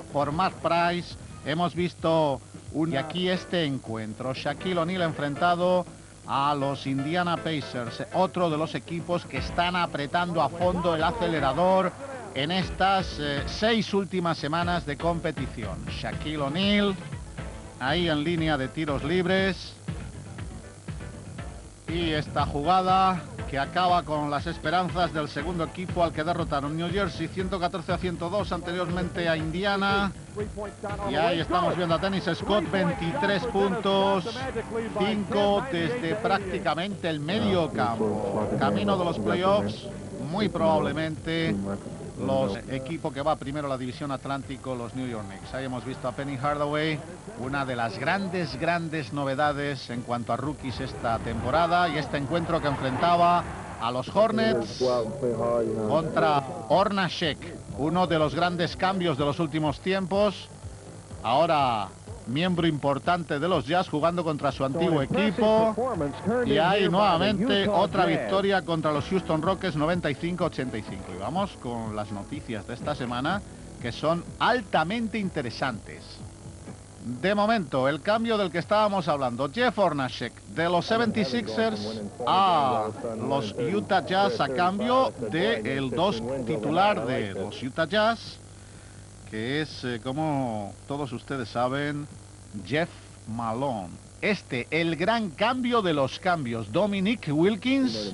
por Mark Price. Hemos visto y aquí este encuentro, Shaquille O'Neal enfrentado a los Indiana Pacers, otro de los equipos que están apretando a fondo el acelerador en estas 6 últimas semanas de competición. Shaquille O'Neal ahí en línea de tiros libres. Y esta jugada que acaba con las esperanzas del segundo equipo al que derrotaron New Jersey 114-102 anteriormente a Indiana. Y ahí estamos viendo a Dennis Scott, 23 puntos, 5 desde prácticamente el medio campo. Camino de los playoffs, muy probablemente los equipos que va primero a la división Atlántico, los New York Knicks. Ahí hemos visto a Penny Hardaway, una de las grandes novedades en cuanto a rookies esta temporada, y este encuentro que enfrentaba a los Hornets contra Hornacek, uno de los grandes cambios de los últimos tiempos. Ahora miembro importante de los Jazz jugando contra su antiguo equipo. Y hay nuevamente otra victoria contra los Houston Rockets 95-85. Y vamos con las noticias de esta semana, que son altamente interesantes. De momento, el cambio del que estábamos hablando, Jeff Hornacek de los 76ers a los Utah Jazz a cambio del 2 titular de los Utah Jazz, que es, como todos ustedes saben, Jeff Malone. El gran cambio de los cambios. Dominic Wilkins,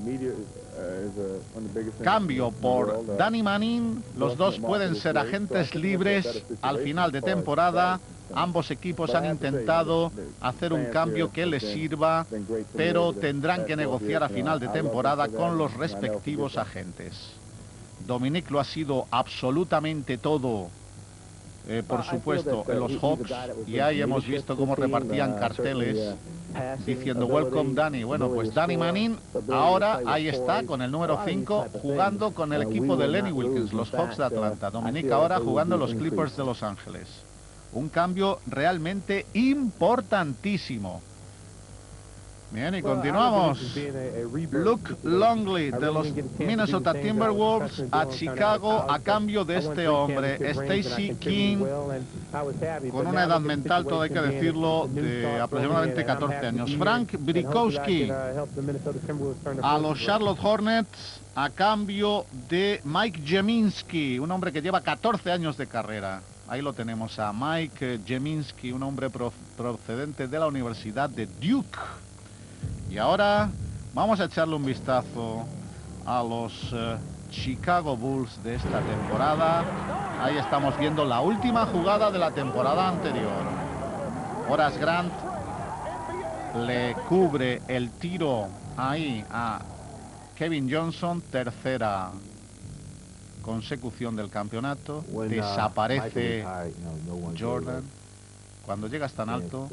cambio por Danny Manning. Los dos pueden ser agentes libres al final de temporada. Ambos equipos han intentado hacer un cambio que les sirva, pero tendrán que negociar a final de temporada con los respectivos agentes. Dominic lo ha sido absolutamente todo, por supuesto, en los Hawks, y ahí hemos visto cómo repartían carteles diciendo "Welcome Danny". Bueno, pues Danny Manning ahora ahí está con el número 5 jugando con el equipo de Lenny Wilkens, los Hawks de Atlanta. Dominic ahora jugando en los Clippers de Los Ángeles. Un cambio realmente importantísimo. Bien, y continuamos. Luke Longley de los Minnesota Timberwolves a Chicago a cambio de este hombre, Stacey King, con una edad mental, todo hay que decirlo, de aproximadamente 14 años. Frank Brikowski a los Charlotte Hornets a cambio de Mike Gminski, un hombre que lleva 14 años de carrera. Ahí lo tenemos a Mike Gminski, un hombre procedente de la Universidad de Duke. Y ahora vamos a echarle un vistazo a los Chicago Bulls de esta temporada. Ahí estamos viendo la última jugada de la temporada anterior. Horace Grant le cubre el tiro ahí a Kevin Johnson, tercera consecución del campeonato. Desaparece Jordan. Cuando llegas tan alto,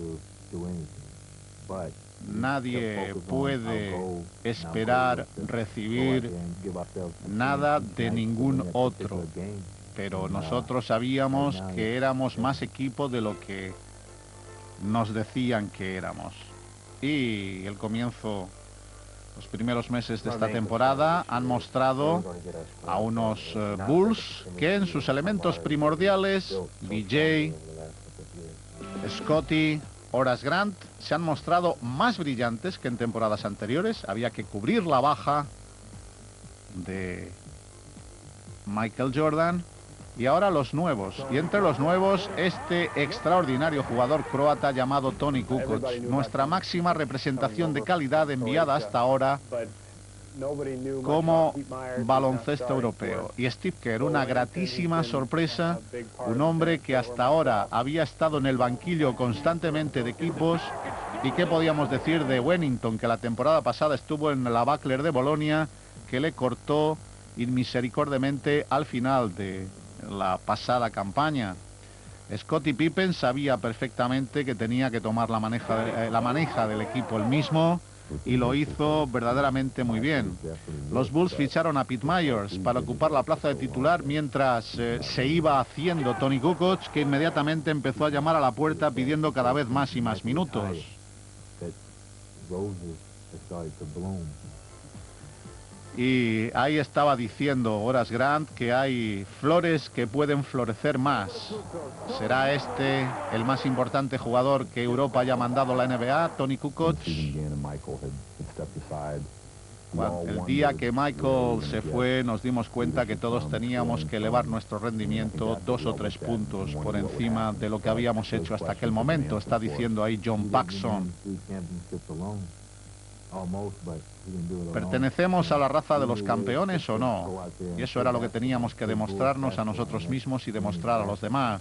nadie puede esperar recibir nada de ningún otro. Pero nosotros sabíamos que éramos más equipo de lo que nos decían que éramos. Y el comienzo, los primeros meses de esta temporada han mostrado a unos Bulls que en sus elementos primordiales, BJ, Scotty, Horace Grant, se han mostrado más brillantes que en temporadas anteriores. Había que cubrir la baja de Michael Jordan. Y ahora los nuevos. Y entre los nuevos, este extraordinario jugador croata llamado Toni Kukoc. Nuestra máxima representación de calidad enviada hasta ahora como baloncesto europeo. Y Steve Kerr, una gratísima sorpresa, un hombre que hasta ahora había estado en el banquillo constantemente de equipos. ¿Y qué podíamos decir de Wennington, que la temporada pasada estuvo en la Butler de Bolonia, que le cortó inmisericordiamente al final de la pasada campaña? Scottie Pippen sabía perfectamente que tenía que tomar la maneja del equipo él mismo, y lo hizo verdaderamente muy bien. Los Bulls ficharon a Pete Myers para ocupar la plaza de titular mientras se iba haciendo Toni Kukoc, que inmediatamente empezó a llamar a la puerta pidiendo cada vez más y más minutos. Y ahí estaba diciendo Horace Grant que hay flores que pueden florecer más. ¿Será este el más importante jugador que Europa haya mandado a la NBA, Toni Kukoc? Bueno, el día que Michael se fue nos dimos cuenta que todos teníamos que elevar nuestro rendimiento 2 o 3 puntos por encima de lo que habíamos hecho hasta aquel momento. Está diciendo ahí John Paxson. ¿Pertenecemos a la raza de los campeones o no? Y eso era lo que teníamos que demostrarnos a nosotros mismos y demostrar a los demás.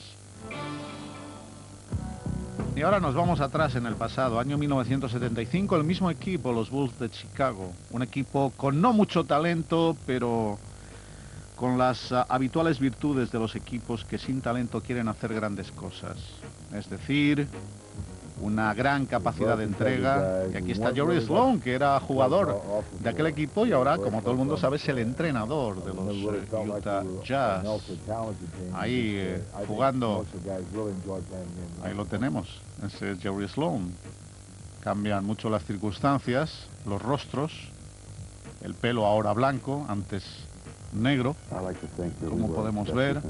Y ahora nos vamos atrás en el pasado, año 1975, el mismo equipo, los Bulls de Chicago. Un equipo con no mucho talento, pero con las habituales virtudes de los equipos que sin talento quieren hacer grandes cosas. Es decir, una gran capacidad de entrega. Y aquí está Jerry Sloan, que era jugador de aquel equipo y ahora, como todo el mundo sabe, es el entrenador de los Utah Jazz. Ahí jugando, ahí lo tenemos, ese es Jerry Sloan. Cambian mucho las circunstancias, los rostros, el pelo ahora blanco, antes negro, como podemos ver.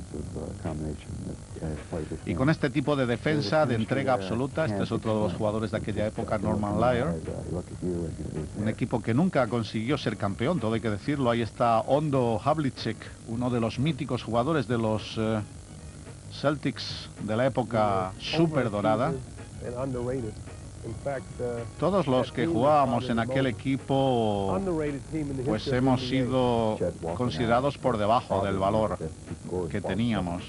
Y con este tipo de defensa, de entrega absoluta, este es otro de los jugadores de aquella época, Norman Lyer. Un equipo que nunca consiguió ser campeón, todo hay que decirlo. Ahí está Ondo Havlicek, uno de los míticos jugadores de los Celtics de la época súper dorada. Todos los que jugábamos en aquel equipo pues hemos sido considerados por debajo del valor que teníamos.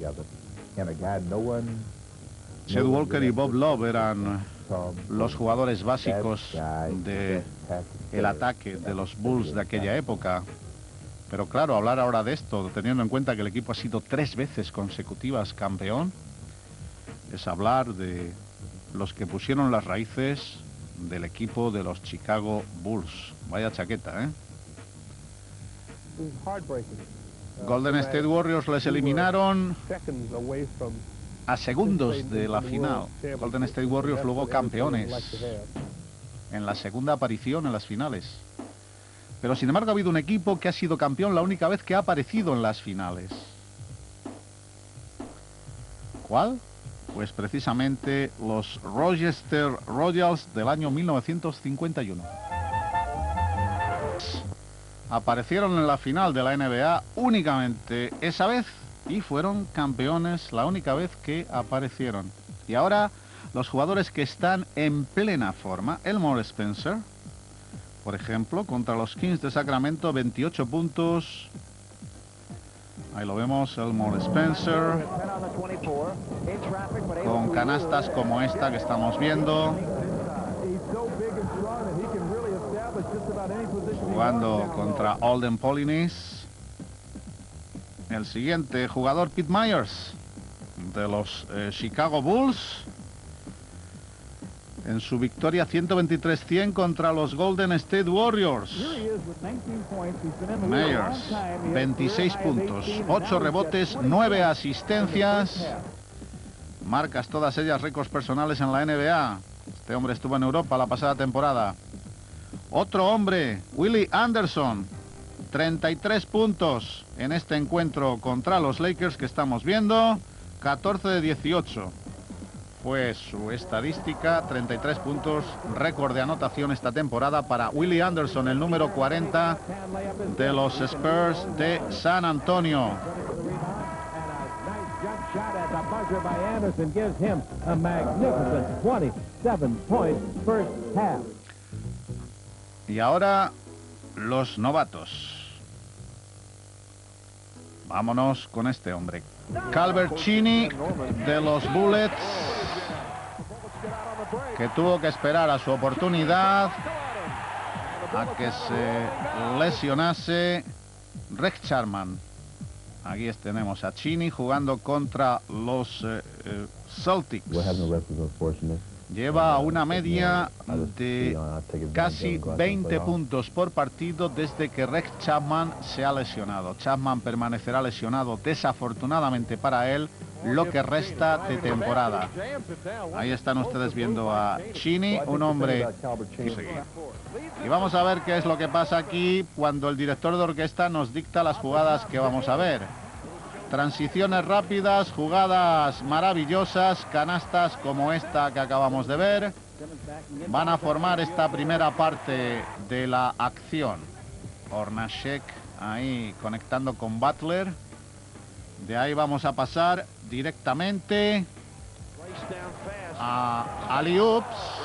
Chet Walker y Bob Love eran los jugadores básicos del ataque de los Bulls de aquella época. Pero claro, hablar ahora de esto, teniendo en cuenta que el equipo ha sido 3 veces consecutivas campeón, es hablar de los que pusieron las raíces del equipo de los Chicago Bulls. Vaya chaqueta, ¿eh? Golden State Warriors les eliminaron a segundos de la final. Golden State Warriors luego campeones en la segunda aparición en las finales. Pero sin embargo ha habido un equipo que ha sido campeón la única vez que ha aparecido en las finales. ¿Cuál? Pues precisamente los Rochester Royals del año 1951. Aparecieron en la final de la NBA únicamente esa vez y fueron campeones la única vez que aparecieron. Y ahora los jugadores que están en plena forma, Elmore Spencer, por ejemplo, contra los Kings de Sacramento, 28 puntos. Ahí lo vemos, Elmore Spencer, con canastas como esta que estamos viendo. Jugando contra Alden Polynice. El siguiente jugador, Pete Myers, de los Chicago Bulls, en su victoria 123-100 contra los Golden State Warriors. Myers, 26 puntos, 8 rebotes, 9 asistencias. Marcas todas ellas récords personales en la NBA. Este hombre estuvo en Europa la pasada temporada. Otro hombre, Willie Anderson, 33 puntos en este encuentro contra los Lakers que estamos viendo. 14 de 18. Fue su estadística, 33 puntos, récord de anotación esta temporada para Willie Anderson, el número 40 de los Spurs de San Antonio. Y ahora los novatos. Vámonos con este hombre. Calvert Cheney de los Bullets, que tuvo que esperar a su oportunidad, a que se lesionase Rex Chapman. Aquí tenemos a Cheney jugando contra los Celtics. Lleva una media de casi 20 puntos por partido desde que Rex Chapman se ha lesionado. Chapman permanecerá lesionado desafortunadamente para él lo que resta de temporada. Ahí están ustedes viendo a Cheney, un hombre... Y vamos a ver qué es lo que pasa aquí cuando el director de orquesta nos dicta las jugadas que vamos a ver. Transiciones rápidas, jugadas maravillosas, canastas como esta que acabamos de ver. Van a formar esta primera parte de la acción. Hornacek ahí conectando con Butler. De ahí vamos a pasar directamente a alley-oops.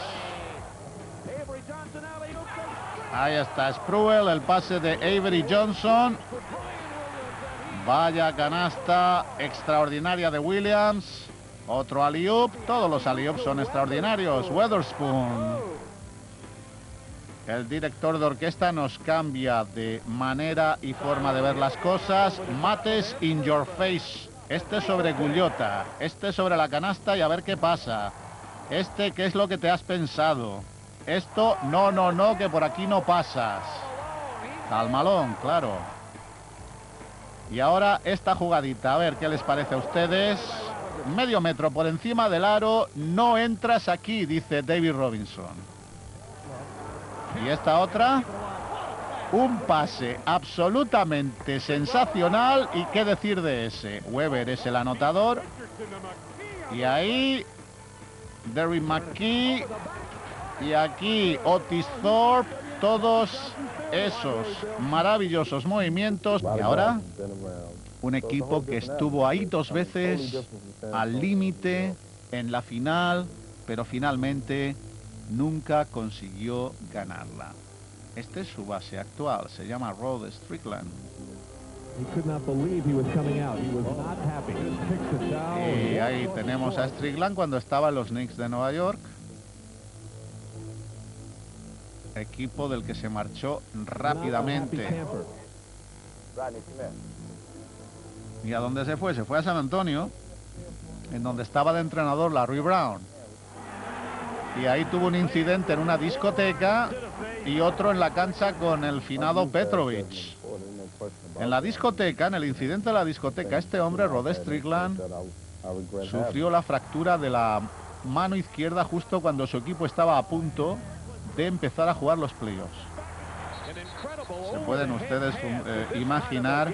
Ahí está Spruill, el pase de Avery Johnson. Vaya canasta extraordinaria de Williams. Otro alley-oop. Todos los alley-oops son extraordinarios. Weatherspoon. El director de orquesta nos cambia de manera y forma de ver las cosas. Mates in your face. Este sobre Gullota. Este sobre la canasta y a ver qué pasa. Este, ¿qué es lo que te has pensado? Esto, no, no, no, que por aquí no pasas. Calmalón, claro. Y ahora esta jugadita, a ver qué les parece a ustedes. Medio metro por encima del aro, no entras aquí, dice David Robinson. Y esta otra, un pase absolutamente sensacional. ¿Y qué decir de ese? Weber es el anotador. Y ahí, Derrick McKee. Y aquí Otis Thorpe. Todos esos maravillosos movimientos. Y ahora, un equipo que estuvo ahí 2 veces, al límite, en la final, pero finalmente nunca consiguió ganarla. Este es su base actual, se llama Rod Strickland. Y ahí tenemos a Strickland cuando estaba en los Knicks de Nueva York. Equipo del que se marchó rápidamente. ¿Y a dónde se fue? Se fue a San Antonio, en donde estaba de entrenador Larry Brown. Y ahí tuvo un incidente en una discoteca y otro en la cancha con el finado Petrovic. En la discoteca, en el incidente de la discoteca, este hombre, Rod Strickland, sufrió la fractura de la mano izquierda justo cuando su equipo estaba a punto de empezar a jugar los playoffs. Se pueden ustedes imaginar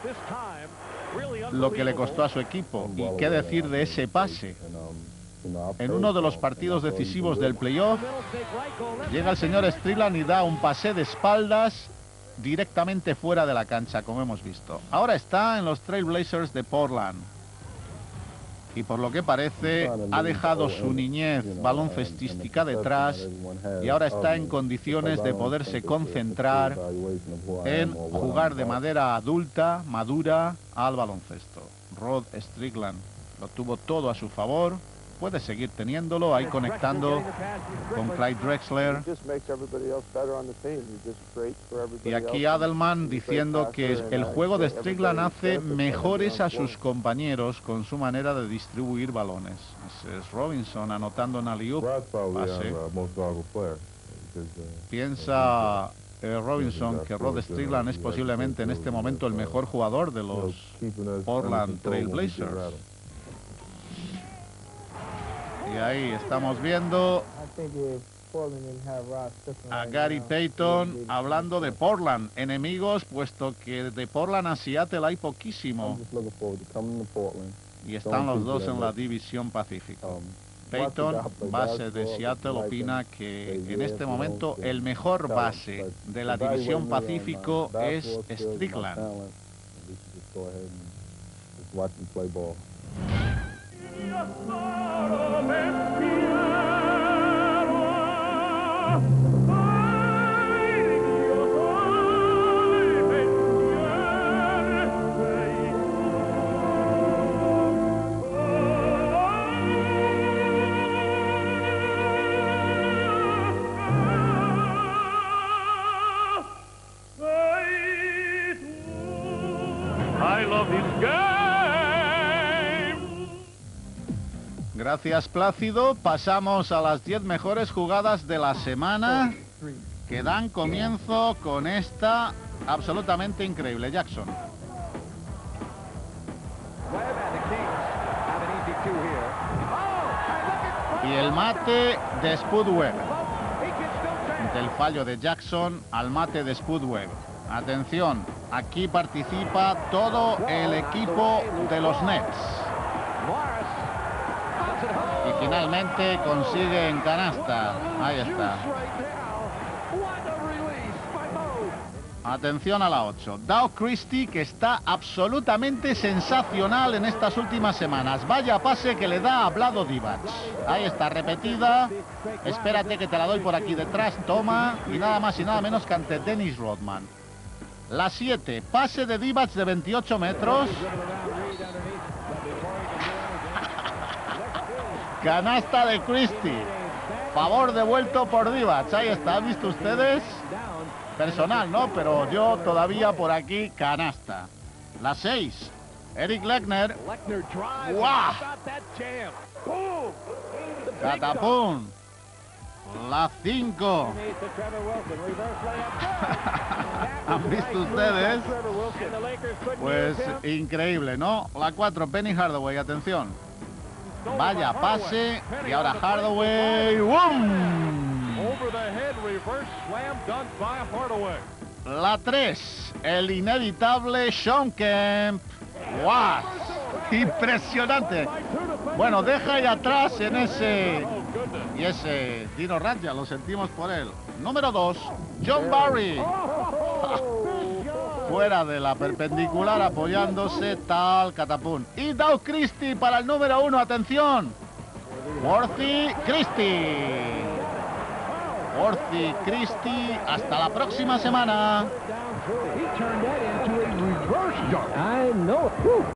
lo que le costó a su equipo. ¿Y qué decir de ese pase? En uno de los partidos decisivos del playoff, llega el señor Strickland y da un pase de espaldas directamente fuera de la cancha, como hemos visto. Ahora está en los Trail Blazers de Portland. Y por lo que parece, ha dejado su niñez baloncestística detrás y ahora está en condiciones de poderse concentrar en jugar de manera adulta, madura, al baloncesto. Rod Strickland lo tuvo todo a su favor. Puede seguir teniéndolo, ahí conectando con Clyde Drexler. Y aquí Adelman diciendo que el juego de Strickland hace mejores a sus compañeros con su manera de distribuir balones. Ese es Robinson anotando en alley-oop. Piensa Robinson que Rod Strickland es posiblemente en este momento el mejor jugador de los Portland Trail Blazers. Y ahí estamos viendo a Gary Payton hablando de Portland, enemigos, puesto que de Portland a Seattle hay poquísimo. Y están los dos en la división Pacífico. Payton, base de Seattle, opina que en este momento el mejor base de la división Pacífico es Strickland. I love this game. Gracias, Plácido. Pasamos a las 10 mejores jugadas de la semana que dan comienzo con esta absolutamente increíble. Jackson. al mate de Spud-Webb. Del fallo de Jackson al mate de Spud-Webb. Atención, aquí participa todo el equipo de los Nets. Y finalmente consigue en canasta. Ahí está. Atención a la 8. Dow Christie, que está absolutamente sensacional en estas últimas semanas. Vaya pase que le da a Vlado Divac. Ahí está, repetida. Espérate que te la doy por aquí detrás. Toma. Y nada más y nada menos que ante Dennis Rodman. La 7. Pase de Divac de 28 metros. Canasta de Christie. Favor devuelto por Divac. Ahí está, ¿han visto ustedes? Personal, ¿no? Pero yo todavía por aquí, canasta. La 6. Eric Lechner. ¡Guau! Catapum. La 5. ¿Han visto ustedes? Pues increíble, ¿no? La 4. Penny Hardaway, atención. Vaya pase. Y ahora Hardaway. ¡Bum! La 3, el inevitable Shawn Kemp. ¡Guau! Impresionante. Bueno, deja ahí atrás en ese... Y ese Dino Radja, lo sentimos por él. Número 2, John Barry. Fuera de la perpendicular apoyándose, tal, catapum. Y Dow Christie para el número 1, atención. Worthy Christie. Worthy Christie, hasta la próxima semana.